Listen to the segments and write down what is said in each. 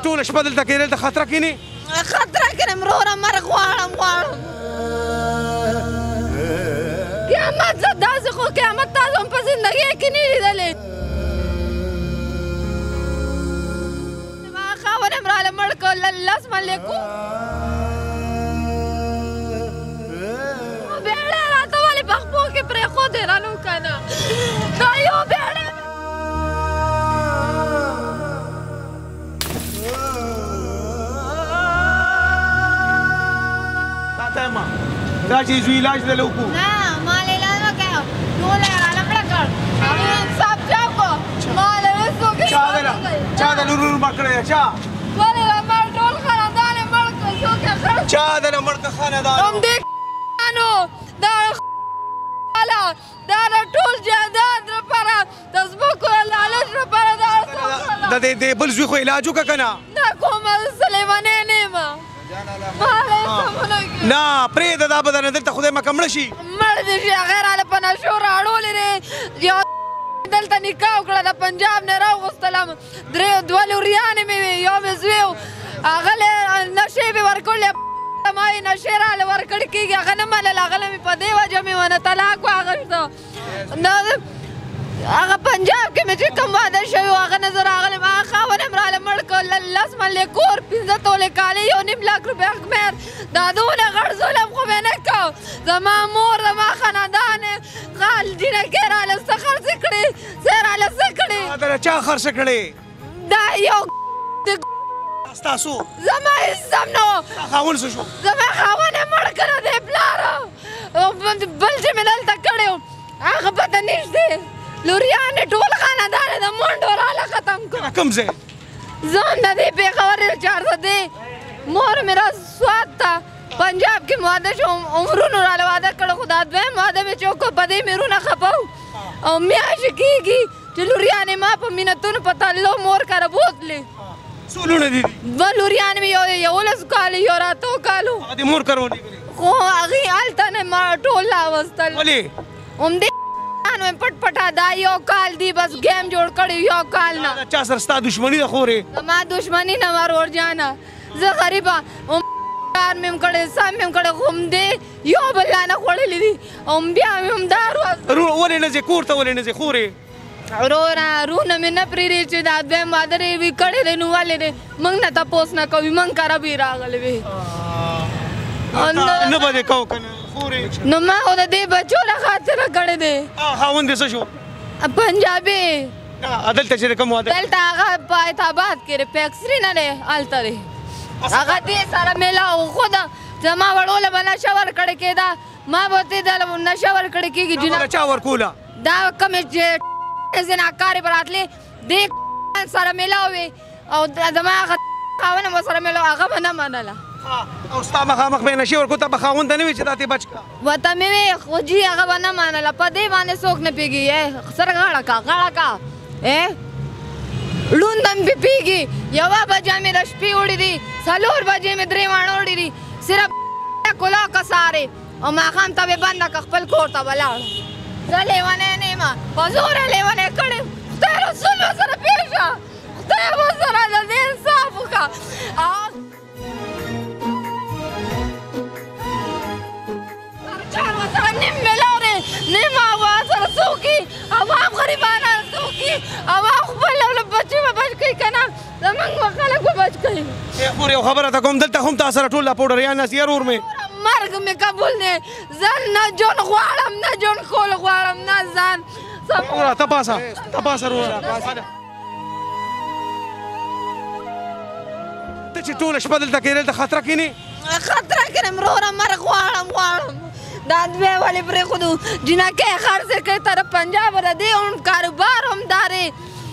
ټوله شپه دلته کېدل ته خطره کینې خطره کینم وروره مرګ غواړم قیامت زه داسې خو قیامت تاسو هم په زندګۍ کې نه لیدلی زما خاوند هم راله مړ کړ لس ملیکو بیړۍ راته ولې په خپو کې پرېښودې رالو که نه دا یو بیړۍ دا چې زوی علاج دله وکړو نه ما له علاج نه کوي ټول یې راله مړه کړ هغې انصاف چا وکړو ما له هېڅوک چا د لور مړ کړی دی چا ولې له ما ټول خاندان یې مړ کړ څوک یې خړ چا دله مړ کړ خاندان همدې دا دا د ټول جایداد لپاره د ځمکو د لالچ لپاره د دې بل زوی خو علاج وکړه که نه نه کومه سلیمانۍ نه یم نه پرېږده دا به درنه دلته خدای مکه مړه شي مړ دې شي هغې راله په نشو راړولې دی یو دلته نکاح وکړه د پنجاب نه راوغوستلم دوه لوریانې مې وې یو مې زوی و هغه نشې مې ورکړلې ما یې نشې راله ورکړې کېږي هغه نه منله هغه مې په دې وجه مې ونه طلاق واخیسته هغه پنجاب کې مې چې کوم واده شوی و هغه نه زه راغلم هغه خاوند هم راله مړ کړ 10 ملې کور 15 تولې کالي 1.5 لاک روپۍ اخمیر دا دونه غټ ظلم خو مې نه کو زما مور زما خاندان خال جینکۍ راله څه خرڅې کړې څه راله څه کړې چا خرڅه کړې دا یو ستاسو زما هېڅ هم نه و خاوند څه شو زما خاوند یې مړ کړی دی پلاره بل چې مې دلته کړی و هغه پته نږدې لوریانې ټول خاندان یې د منډو راله ختم کړو کوم ځای زه هم د دې پېښور چارسدې مور مې را سوات ته پنجاب کې مې واده شو عمرونو راله واده کړی خو دا دویم واده مې چې وکړو په دې مې رونه خفه و او میاشتې کېږي چې لوریانې ما په مینتونو په تلو مور کره بوتلې څو لوڼې دي دوه لوریانې مې یو 11 کالو یو راته کالو هغه دې مور کره ولېږلې خو هغې هلته نه ما ټول راوستل ولې همدې پټ پټه دا یو کال دی بس گیم جوړ کړی یو کال نه چا سره ستا دشمني ده خورې زما دشمني نه ورور جانه زه غریبه کار مې هم کړی سم مې هم کړی خو همدې یو بل نه خوړلي دي او بیا مې هم دارو ولې نه ځې کور ته ولې نه ځې خورې وروره رونه مې نه پرېږدي چې دا دویم واده وي کړی دی نو ولې دی موږ نه تپوس نه کوي موږ کره به یې راغلی وي نه به دې کوو که نه نو ما خو د دې بچو له خاطره کړی دی خاوند دې څه شو پنجابي دلته چې کوم واده دلته هغه په ایتاباد کې دی فیکسري نه دی هلته دی هغه دې سره میلاو خو د زما وړوله به نشه ورکړې کېده ما به ورته نشه ورکړې کېږي چا ورکوله دا کومې چې زناکارې به راتلې دې سره میلاو وې او زما هغه خاوند هم ورسره میلاو هغه به نه منله او ستا مخامخ به یې نشې ورکړو ته به خاوند ته نه وي چې دا تې بچ کړه ورته مې وې خو جي هغه به نه منله په دې باندې څوک نه پوهېږي سره غاړه کا ړوند هم پې پوهېږي یوه بجه مې د شپې وړي دي 4 بجې مې 3 واڼه وړي دي صرف کلاکه سارې او ماښام ته مې بنده که خپل کور ته به لاړم زه لیونی نه یم په زوره لیونی کړی خدای رسول ورسره پېښ شه خدای ورسره د دې انصاف وکړه نیم ملاورې نیم عوام سره څوکي عوام غریبانه څوکي عوام خپل بچي به بچ کوي که نه زموږ به خلک به بچ کوي خور یو خبره ته کوم دلته هم تا سره ټول دا پوډریان ناست یار ور مې مرګ مې قبول دی زه نه ژوند غواړم نه ژوند کول غواړم نه ځان وروره ته پاسه وروره ته چې ټوله شپه دلته کېدل ته خطره کینې خطره کینم وروره مرګ غواړم دا دوی ولې پرېښودو جینکۍ خرڅې کوي تر پنجاب د دې هم کاروبار هم دارې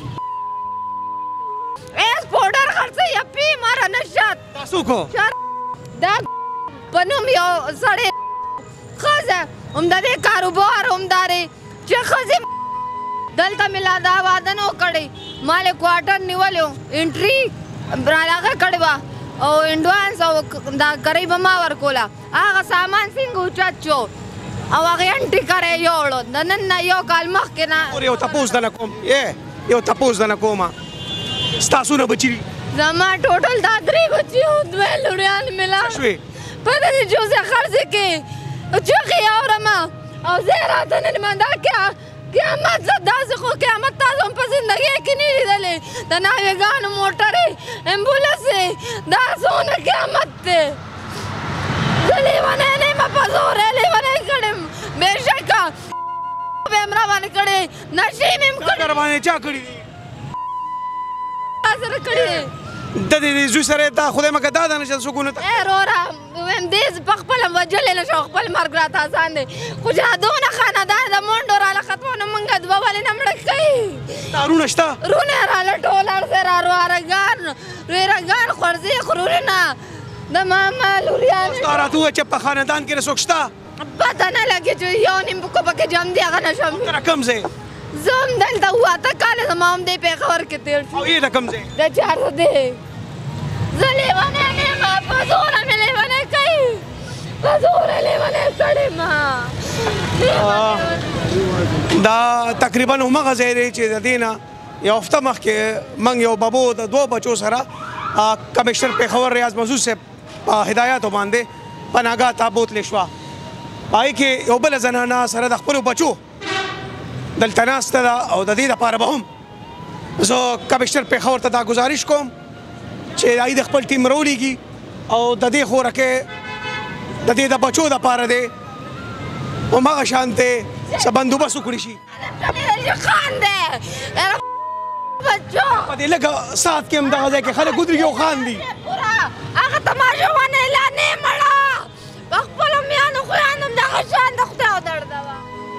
ایس پوډر خرڅوي یا پی ماره نشات دا څوک و دا په نوم یو سړی ښځه هم د دې کاروبار هم دارې چې ښځې دلته مې لا دا واده نه و کړی ما لې کوارټر نیولی و انټري رالاغه کړې وه او انډوانس او دا کرۍ به ما ورکوله هغه سامان څنګه اوچت شو او هغې انټي کری یوړو د نن نه یو کال مخکې نه یو تپوس دنه کوم یو تپوس دنه کومه ستاسو نه بچي دي زما ټوټل دا 3 بچي او 2 لوریان ملا شوې پته دې جو زه خرڅ کې چوخي اورم او زه راته نن مندا کې قیامت زه داسې خو قیامت تاسو هم په زندګۍ کې نه لیدلې د ناوېګانو موټرې امبولانسې دا څونه قیامت دی زه لیونی نه یم په زوری لیونی کړم بېشکه به یم روانې کړې نشې مې م کړې روانې چا کړي دي تا سره کړې د دې زوی سره دا خدای مکه دا نه چې سکون ته وروره ویم دې په خپله وجلې نه شو خپل مرګ راته آسان دی خو چې دا دونه خاندان د منډو راله ختمو نو موږ دوه ولې نه مړه کوي دا رونه شته رونه راله ټول اړسې را روارګان رویرګان خورځې خرورونه د ماما لوریانې ستا راته ووایه چې په خاندان کې څوک شته پته نه لګي چې یو نیم کو پکې جام دی هغه نه شم ته کوم ځای زه هم دلته 7 کاله زما هم دې پېښور کې تېر شو او یې د کوم ځای د 400 دی زه لیونی نه یم په زوره مې لیونی کوي په زوره لیونی کړې ما دا تقریبا همغه ځای دی چې د دې نه یو هفته مخکې موږ یو ببو د 2 بچو سره کمشنر پېښور ریاض محسوس صاحب په هدایاتو باندې پناهګاه ته بوتلې شوه هغې کې یو بله زنانه سره د خپلو بچو دلته ناسته ده او د دې دپاره به هم زه کمشنر پېښور ته دا ګزارش کوم چې هغوی د خپل ټیم راولېږي او د دې خورکې د دې د بچو دپاره دی همغه شانتې څه بندوبست وکړي شي خان دی بچو په دې لږه ساعت کې هم دغه ځای کې خلک ودرېږي او خاندي هغه تماشه ونه لا نه مړه په خپلو میانو خویانو هم دغه شان د خدای ودرده وه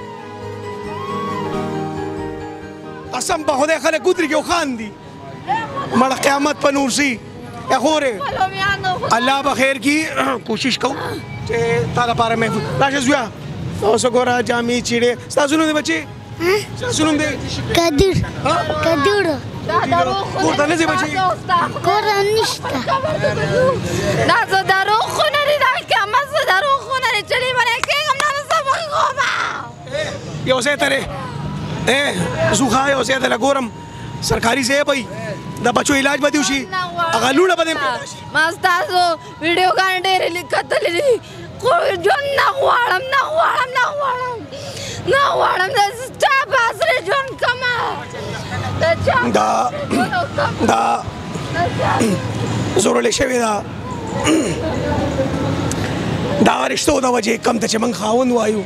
قسم په خدای خلک ودرېږي او خاندي مړه قیامت په نور سي خورې الله به خیر کي کوشش کوو چې تا دپاره محفوظ راشه زویه اوس ګوره جامې چیړې ستاسو نوم دی بچې ستاسو نوم دی قدیر قدیر کور ته نه ځې بچې کور نشته دا زه دروغ خو نه دي دا قیامت زه دروغ خو نه دي چې لیونی کېږم نه نو صبح کومه یو ځای ته دی زوخه یو ځای ته ګورم سرکاري ځای به د بچو علاج به دې وشي هغه لوڼه به دې پیدا شي ما ستاسو ویډیوګانې ډېرې کتلې دي خو ژوند نه غواړم نه غواړم نه غواړم نه غواړم د چا په عصري ژوند کومه د چا دا زورلې شوې ده دا رشتو د وجې کم ته چې موږ خاوند وایو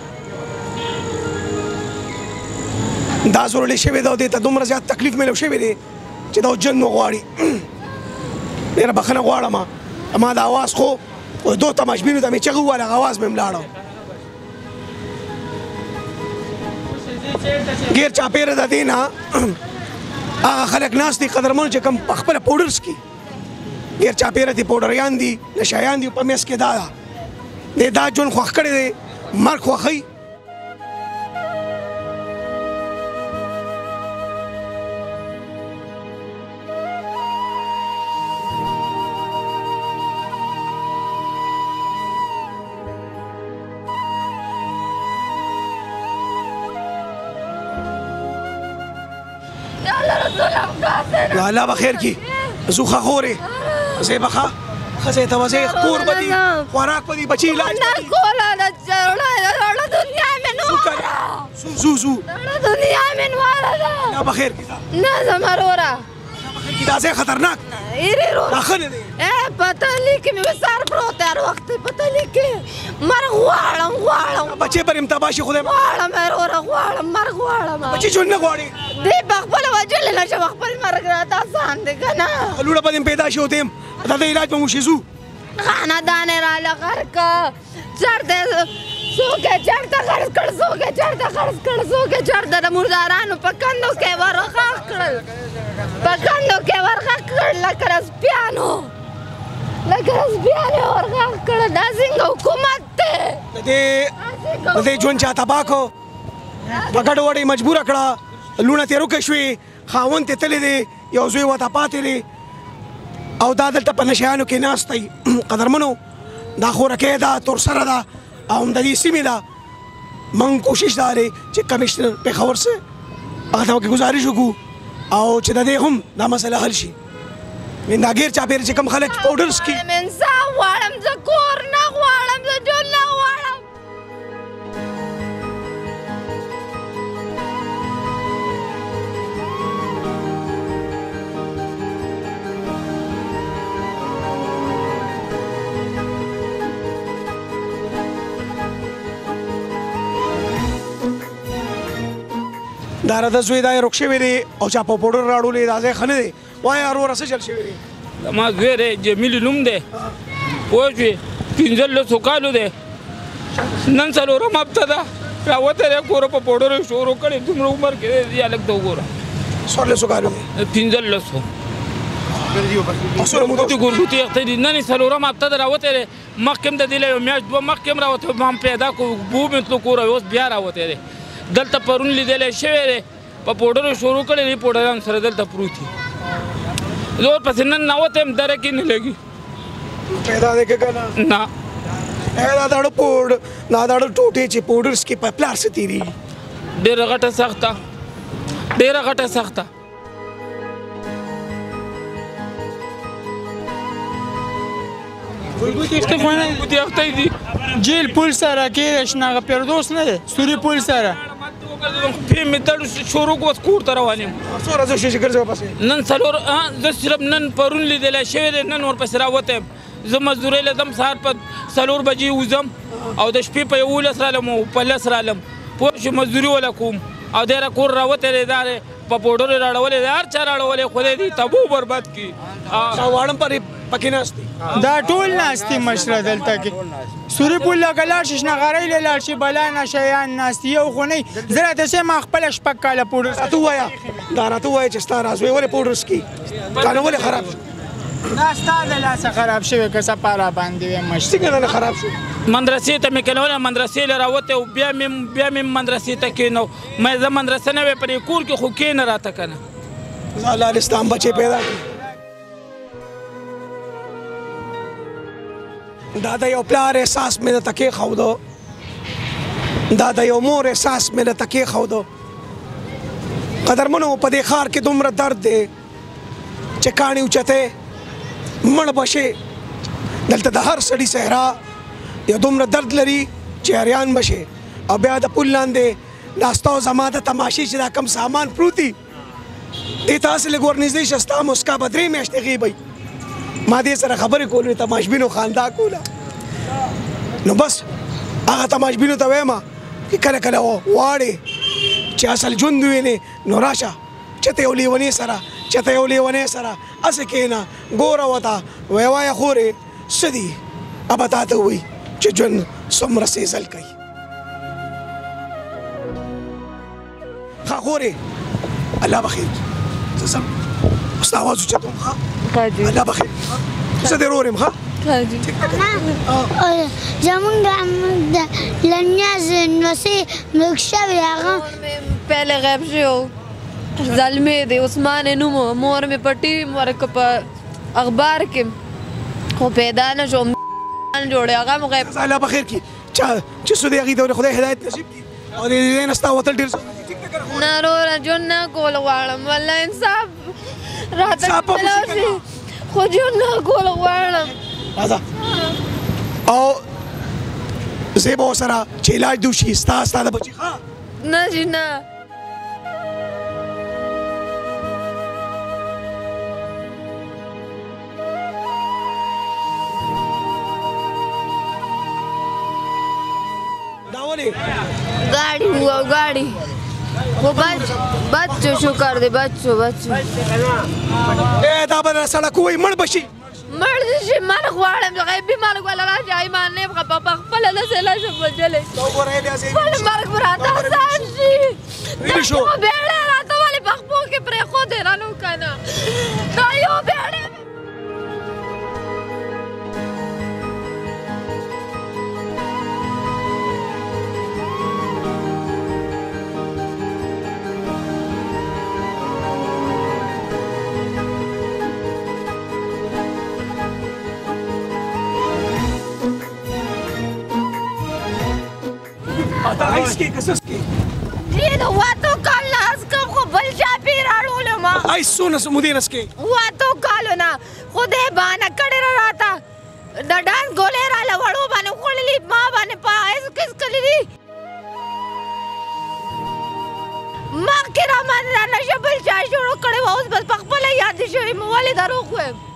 دا زورلې شوې ده او دې ته دومره زیات تکلیف میلو شوی دی چې دا جن وغواړي ډېره بخښنه غواړم ما د اواز خو دو ته مجبور ته مې چغې وویل هغه اواز مې هم لاړه ګیر چاپېره د دې نه هغه خلک ناست دي قدرمنو چې کوم په خپله پوډر څکي ګیر چاپېره دي پوډریان دي نشایان دي په میس کې دا ده دې دا ژوند خوښ کړی دی مرګ خوښوي الله به خیر کړي زوخه خورې زه به ښه ښځې ته به ځې کور به دي خوراک به دي بچي علاج به دي دنیا مې نوره زو زو دنیا مې نوره ده الله به خیر کړي نه زما وروره دا ځای خطرناک دا ښه نه دی پته لیکې مې وسار پروت دی هر وخت پته لیکې مرګ غواړم غواړم بچې پر امتباه شي خدای غواړم وروره غواړم مرګ غواړم بچې ژوند نه غواړي دی په خپله وجلې نه شم خپل مرګ راته آسان دی که نه لوڼه به دې پیدا شي او دې دا د علاج به مو شي زو خاندان یې راله غر که چرته څوک یې چرته خرڅ کړ څوک یې چرته خرڅ کړ څوک یې چرته د مردارانو په کندو کې ورغاښ کړل په کندو کې ورغاښ کړل لکه رسپیانو ورغاښ کړل دا څنګه حکومت دی د دې ژوند چا تباه کړو په ګډو وډو یې مجبوره کړه لوڼه ترې روکه شوې خاوند ترې تللی دی یو زوی ورته پاتې دی او دا دلته په نشیانو کې ناست دی قدرمنو دا خورکۍ ده تورسره ده او هم د دې سیمې ده موږ کوشش دا دی چې کمشنر پېښور سے هغه ته گزارش وکړو او چې د دې هم دا مسله حل شي ناګیر چاپېر چې کوم خلک پاوډر څکي انصاف غواړم زه کور نه غواړم زه ژوند نه غواړم دا راته زوی دا یې روک شوی دی او چا په پاوډر راړولې دا ځای ښه نه دی وایه وروره څه چل شوی دی زما زوی دی جمیل نوم دی پوه شوې 15 کالو دی نن څلورم هفته ده راوتی دی کوره په پاوډرو یې شروع کړې دومره عمر کې دی هلک ته وګوره 14 کالو دی 15 ګورګوتې اخته دي نن یې څلورم هفته ده راوتی دی مخکې هم د دې له یو میاشت دوه مخکې هم راوتی ما هم پیدا کړو بو مې تلو کوره اوس بیا راوتی دی دلته پرون لیدلی شوی دی په پاوډرو شروع کړی دی پاوډران سره دلته پروت دي زه ورپسې نن ناوتی یم دره کې نه لګي پیدا دی که که نه نه دا داړه ټوټې چې پاوډر څکي په پلار څه تېرېږي ډېره غټه سخته ډېره غټه سخته ګورګوتې اخته دي جیل پل سره کې شناغه پردوس نه دی سوري پل سره پې مې دړ شروع اوس کور ته روان یم څو ورځې شوې چې ګرځې ورپسې نن څلور زه صرف نن پرون لیدلی شوی دی نن ورپسې راوتی یم زه مزدورۍ لدم سهار په 4 بجې وځم او د شپې په 11 رالم او په 10 رالم پوه شو مزدوري وله کوم او دی را کور راوتی دی دا په پاوډرو یې راړولی دی هر چا راړولی خدای دې تبو برباد کړي واړم پکې ناست دي دا ټول ناست دي مشره دلته کې سوري پل لکه لاړ شي شنغرۍ لی لاړ شي بلا نه شیان ناست یو خو نه زه راته سیم ما خپله شپږ کاله پوډر راته ووایه دا راته ووایه چې ستا راز وی ولې پاوډر څکي تا نه ولې خراب شو دا ستا د لاسه خراب شوی که څه پاره باندې وې مشره څنګه نه خراب شو مدرسې ته مې کلونه مدرسې له راوتی او بیا مې مدرسې ته کېنو مې زه مدرسه نه وې پر کور کې خو کېنه راته که نه الله الاسلام بچې پیدا کړي دا د یو پلار احساس مې درته کېښوده دا د یو مور احساس مې درته کېښوده قدرمنو په دې ښار کې دومره درد دی چې کاڼي اوچتې مړ به شې دلته د هر سړي صحرا یو دومره درد لري چې حیران به شې او بیا د پل لاندې دا ستا او زما د تماشې چې دا کم سامان پروت دي دې ته هسې لږ ورنږدې شه ستا مسکا به 3 میاشتې غیبئ ما دې سره خبرې کولې تماشبینو خاندا کوله نو بس هغه تماشبینو ته وایم چې کله کله واړې چې اصل ژوند ووینې نو راشه چته یو لیونې سره هسې کښېنه ګوره ورته ویې وایه خورې څه دي ابه تا ته ووایي چې ژوند څومره سېزل کوي ښه خورې الله بخیر زه ځم اوس د اواز اوچتوم ښه الله بخیر زه دې رور یم ښه زمونږ د لنیاز نوسې مړ شوی هغه پهلې غیب شوی و زلمی دی عثمان یې نوم و مور مې په ټي وي ورکه په اخبار کې خو پیدا نه شو جوړې هغه هم غیب الله بخیر کړي چې څه دی هغې ته خدای هدایت نصیب کړي او د دې نه ستا وتل ډېر نه وروره ژوند نه کول غواړم والله انصاف راته شي خو ژوند نه کول غواړم راځه او زه به ورسره چې علاج دې وشي ستا د بچي ښه نه جي نه دا ولې गाड़ी हुआ गाड़ी वो बच्चों शुक्र दे बच्चों دا به سړک ووایي مړ به شي مړ شي مال غواړم چې غیبي مالک ولا راځي ایمان نه په خپل داسې لاشه بجلې خپل مرګ به راته آسان شي ویلې شو بیړۍ راته ولې په خپو کې پرېښودې رانو که نه دا یو بیړۍ واتو کال نه اسکم خو بل چا پې راړولم آی څونه مودې نسکې واتو کالو نه خدای بانه کړې راته د ډانس ګولې راله وړو باندې وخوړلي ما باندې پایز کس کړي دي مخکې را باندې دا نشه بل چا شروع کړی وه اوس بس په خپله یادې شوې مې ولې دروغ ویم